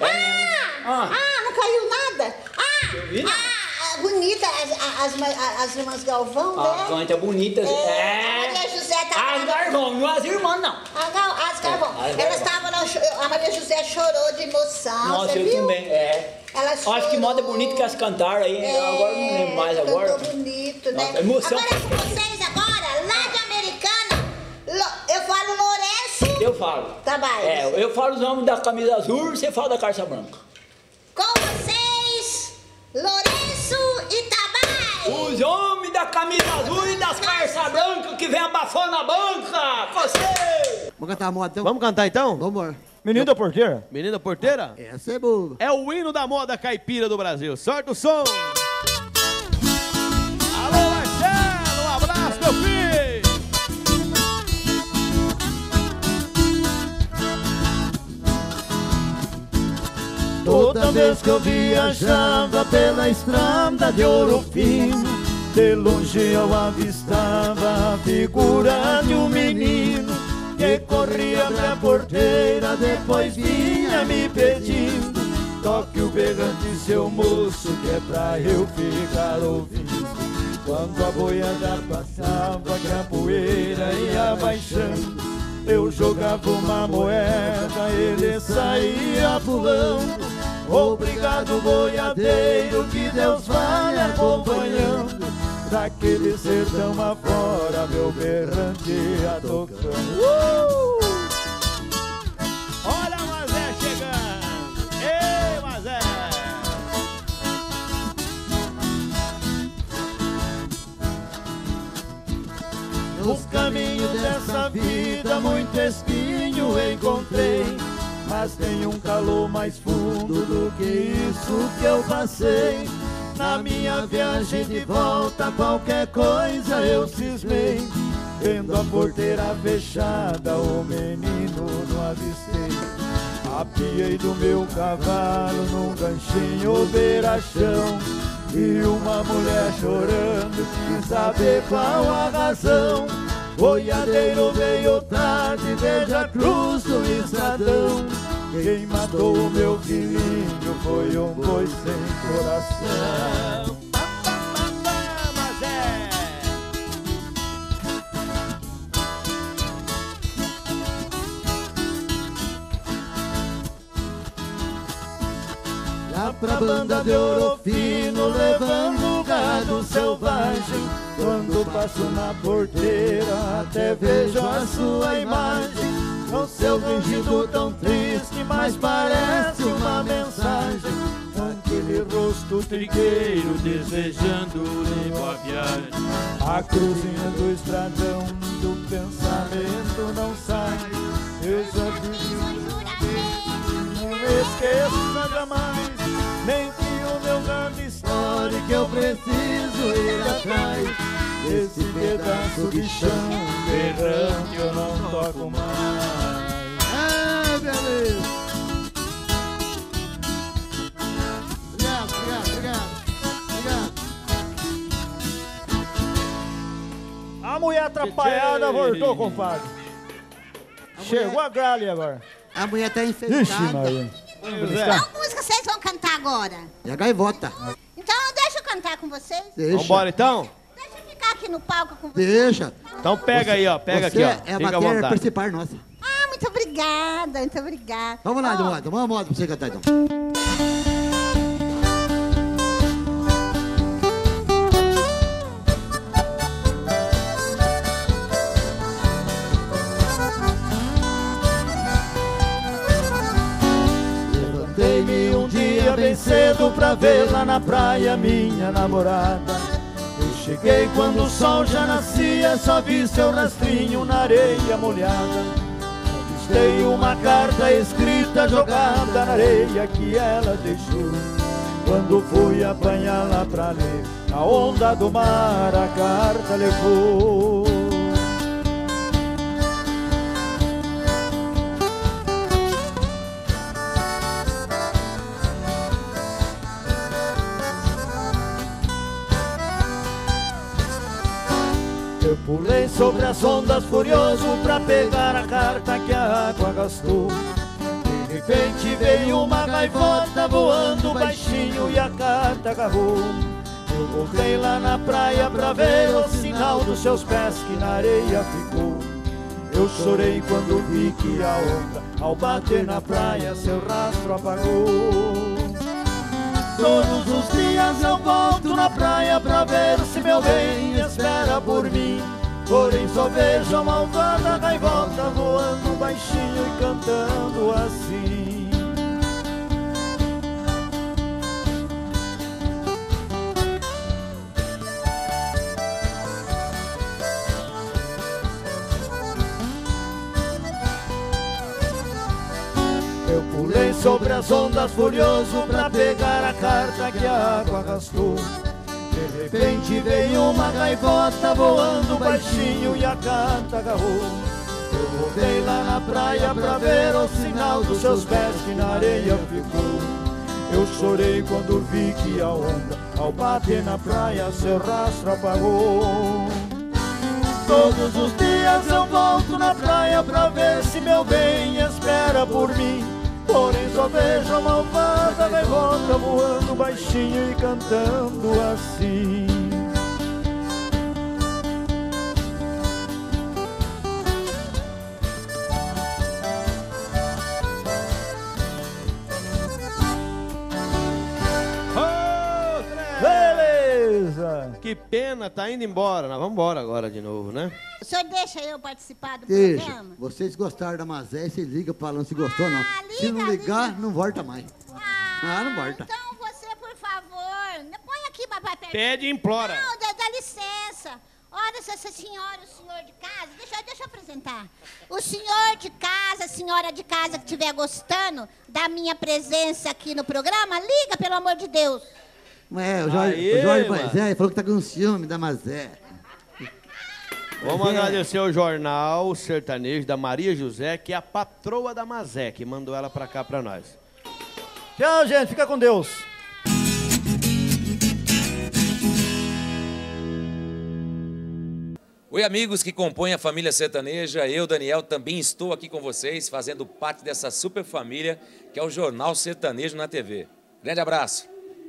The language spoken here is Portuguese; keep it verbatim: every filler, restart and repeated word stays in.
É ah, ah, não caiu nada. Ah, vi, ah bonita, as, as, as irmãs Galvão, ah, né? Canta bonitas. É. é. A Maria José tá. As Galvão, não as irmãs, não. As Galvão. É, Elas estavam lá, a Maria José chorou de emoção. Nossa, você eu viu? também, é. Ela chorou. Acho que moda é bonito que elas cantaram aí, é, agora não lembro mais agora. Cantou bonito, né? Nossa, emoção. Agora com vocês agora, lá de Americana, eu falo Lourenço. Eu falo. Tá bem. É, eu falo os nomes da camisa azul, você fala da calça branca. Com vocês, Lourenço Itabás. Os homens da camisa azul e das calças brancas que vem abafando a banca. Você! Vamos cantar a moda então? Vamos cantar então? Vamos embora. Menino da Porteira? Menino da Porteira? Essa é boa. É o hino da moda caipira do Brasil. Sorte o som! Alô, Marcelo! Um abraço, meu filho! Toda vez que eu viajava pela estrada de Ouro Fino, de longe eu avistava a figura de um menino que corria pra porteira, depois vinha me pedindo: toque o berrante, seu moço, que é pra eu ficar ouvindo. Quando a boiada passava, que a poeira ia baixando, eu jogava uma moeda, ele saía pulando. Obrigado, boiadeiro, que Deus vai acompanhando. Daquele sertão afora, meu berrante ia tocando. Uh! Olha o Mazé chegando! Ei, Mazé! Nos caminhos dessa vida, muito espinho encontrei, mas tem um calor mais fundo do que isso que eu passei. Na minha viagem de volta, qualquer coisa eu cismei. Vendo a porteira fechada, o menino não avistei. Apiei do meu cavalo num ganchinho beira-chão, e uma mulher chorando, quis saber qual a razão. Boiadeiro veio tarde, veja a cruz do estradão. Quem matou o meu filhinho foi um boi sem coração. Lá pra banda de Ouro Fino, levando gado selvagem, quando passo na porteira, até vejo a sua imagem. Com seu vestido tão triste, mas parece uma mensagem. Aquele rosto trigueiro, desejando boa viagem. A cruzinha do estradão, do pensamento não sai. Eu já disse, não esqueça jamais, nem que o meu grande história, que eu preciso ir atrás. Esse pedaço de chão, berrante eu não toco mais. Ah, beleza. Obrigado, obrigado, obrigado. Obrigado. A mulher atrapalhada voltou, compadre. A Chegou mulher... a gralha agora. A mulher tá enfeitada. Ixi, Maria. Qual música vocês vão cantar agora? É a gaivota. Então deixa eu cantar com vocês. Deixa. Vambora então? Deixa eu ficar aqui no palco com vocês. Deixa. Então pega você, aí, ó. Pega você aqui, ó. É a Fica à matéria vontade. principal nossa. Ah, muito obrigada, muito obrigada. Vamos lá, oh. moda. Vamos moda pra você cantar então. Levantei-me um dia bem cedo pra ver lá na praia minha namorada. Eu cheguei quando o sol já nascia, só vi seu rastrinho na areia molhada. Avistei uma carta escrita jogada na areia que ela deixou. Quando fui apanhá-la pra ler, na onda do mar a carta levou. Eu pulei sobre as ondas furioso pra pegar a carta que a água gastou. De repente veio uma gaivota voando baixinho e a carta agarrou. Eu voltei lá na praia pra ver o sinal dos seus pés que na areia ficou. Eu chorei quando vi que a onda, ao bater na praia, seu rastro apagou. Todos os dias eu volto na praia pra ver se meu bem espera por mim. Porém só vejo a malvada gaivota voando baixinho e cantando assim. Eu pulei sobre as ondas furioso pra pegar a carta que a água arrastou. De repente veio uma gaivota voando baixinho e a carta agarrou. Eu voltei lá na praia pra ver o sinal dos seus pés que na areia ficou. Eu chorei quando vi que a onda, ao bater na praia, seu rastro apagou. Todos os dias eu volto na praia pra ver se meu bem espera por mim. Porém só vejo a malvada gaivota voando baixinho e cantando assim. Beleza! Que pena, tá indo embora. Nós vamos embora agora de novo, né? O senhor deixa eu participar do Deixa. programa? Vocês gostaram da Mazé, vocês ligam falando se gostou ou não. Ah, Se não liga, ligar, liga. não volta mais. Ah, Ah, não volta. Então você, por favor, põe aqui, papai. Pede. Pede e implora. Não, dá, dá licença. Olha, essa senhora, o senhor de casa, deixa, eu- deixa eu apresentar. O senhor de casa, a senhora de casa que estiver gostando da minha presença aqui no programa, liga, pelo amor de Deus. É, o Jorge, Aê, o Jorge mano. Mazé falou que tá com ciúme da Mazé. Vamos É. agradecer ao Jornal Sertanejo da Maria José, que é a patroa da Mazé, que mandou ela pra cá pra nós. Tchau, gente. Fica com Deus. Oi, amigos que compõem a família sertaneja, eu, Daniel, também estou aqui com vocês, fazendo parte dessa super família que é o Jornal Sertanejo na T V. Grande abraço!